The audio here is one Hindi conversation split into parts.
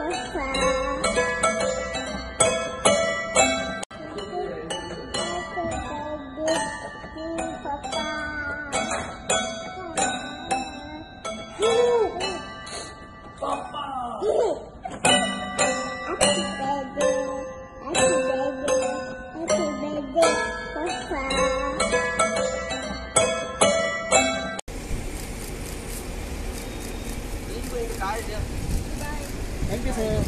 Thank you, sir.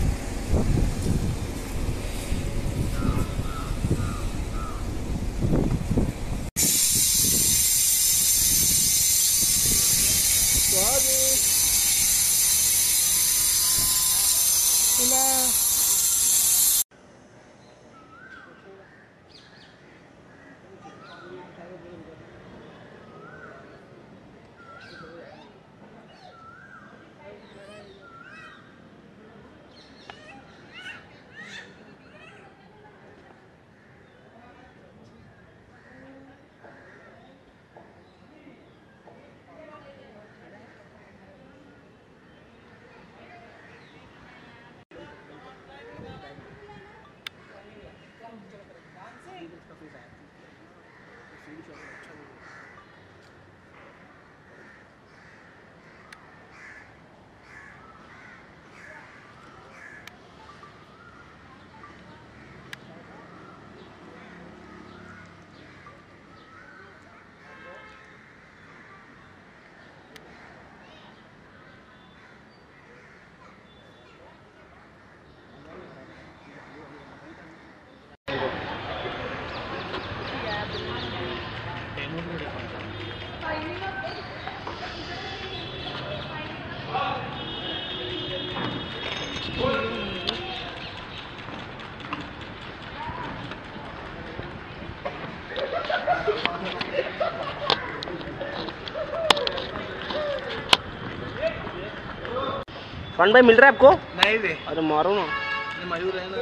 फन भाई मिल रहा है आपको? नहीं दे। अरे मारो ना। ये मयूर है ना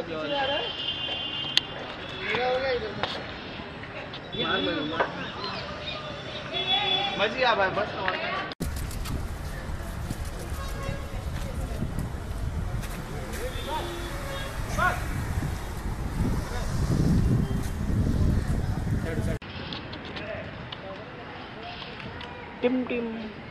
मजी आ भाई बस। टिम टिम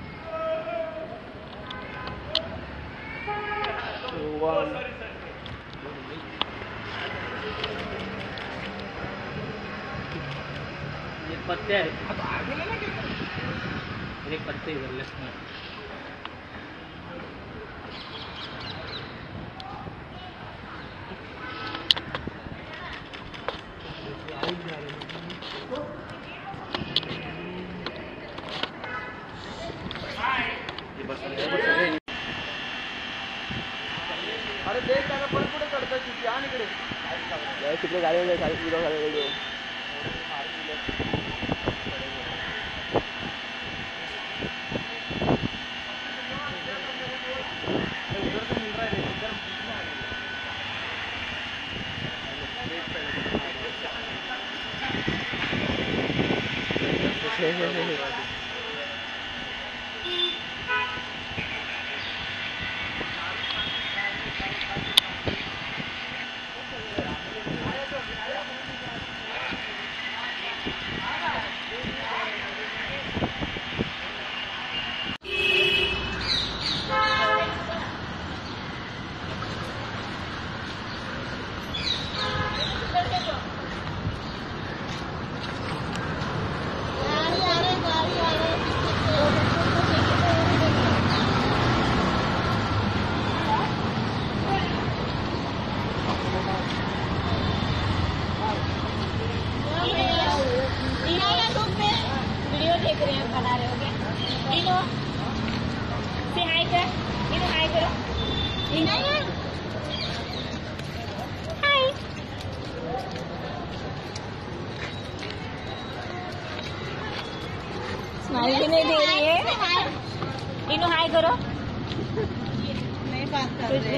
ये पत्ते हैं। एक पत्ते इधर ले। अरे देख त्याला पण पुढे करतात तिथे आणि इकडे तिकडे गाडी वगैरे खाली व्हिडिओ खाली व्हिडिओ स्माइल भी नहीं दे रही है। इनो हाय करो। नहीं बात कर रहे।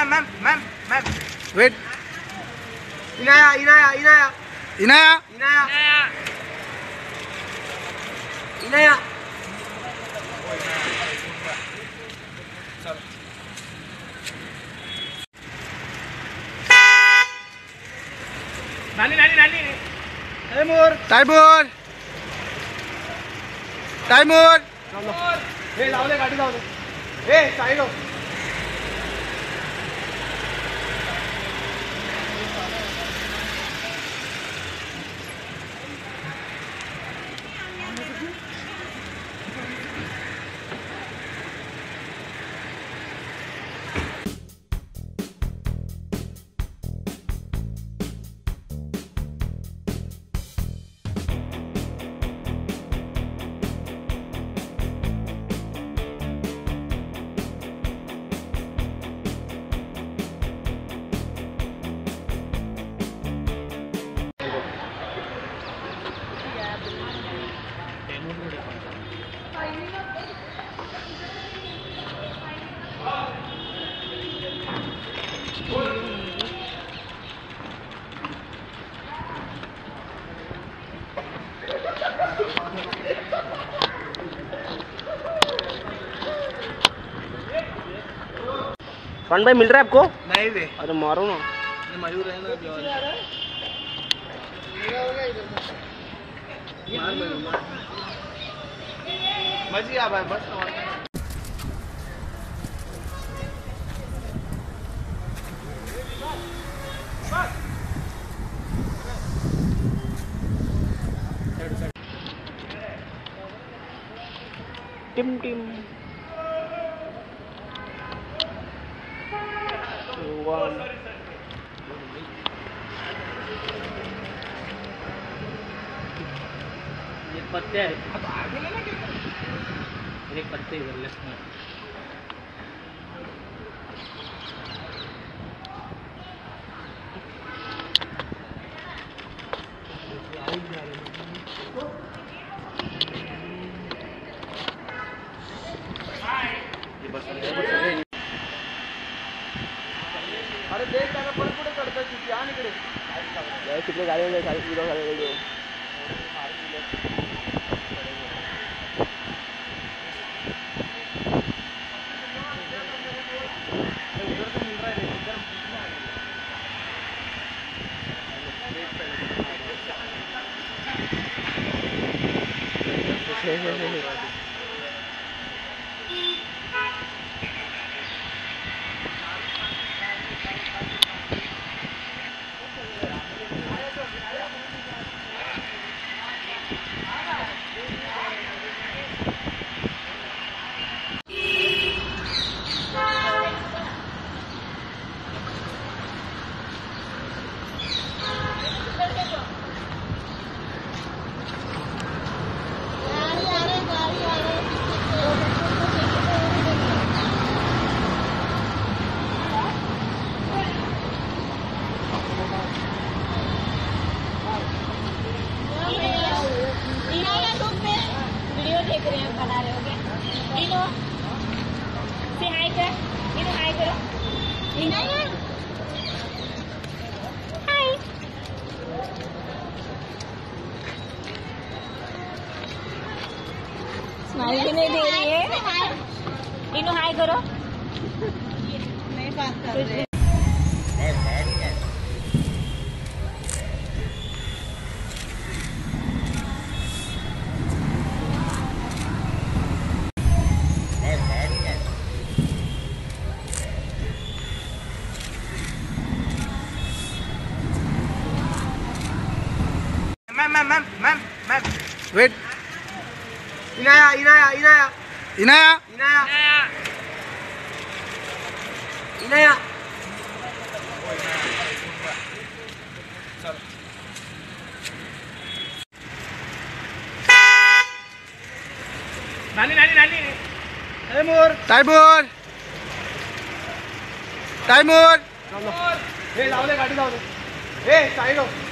मैम वेट इनाया इनाया इनाया इनाया इनाया इनाया नानी नानी नानी तैमूर टायमर टायमर हे लावले गाडी लावले हे साईड हो कौन भाई मिल रहा है आपको? नहीं बे अरे मारो ना। ये मयूर है ना अभी और मार मयूर मार मजी आ भाई बस टिम टिम ये पत्ते हैं एक पत्ते इधर ले अरे देख त्याला पण कुठे करतात तिथे आणि इकडे तिकडे गाडी वगैरे सारी व्हिडिओ व्हिडिओ स्माइल भी नहीं दे रही है। इनो हाय करो। नहीं बात कर रहे। मैम वेट इनाया इनाया इनाया इनाया इनाया इनाया नानी नानी नानी तैमूर टायमर टायमर हे लावले गाडी लावले हे साईड हो